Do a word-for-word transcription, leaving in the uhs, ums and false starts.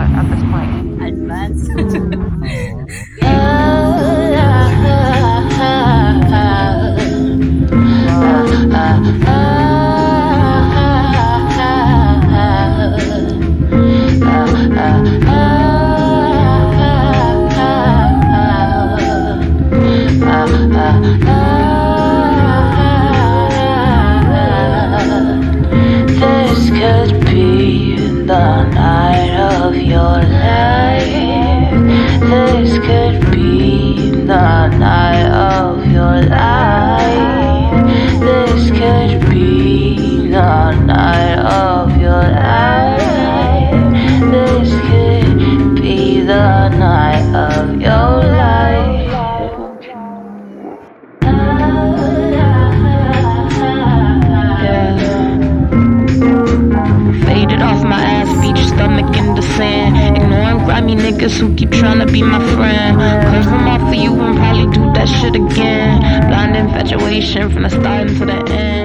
at this point. Advance. This could be the night of your life. This could be the night of your life. This could be the night of your life. This could be the night of your life. Faded off my ass, beach, stomach in the sand. Ignoring grimy niggas who keep trying to be my friend. Cause I'm off for you and probably do that shit again. Blind infatuation from the start until the end.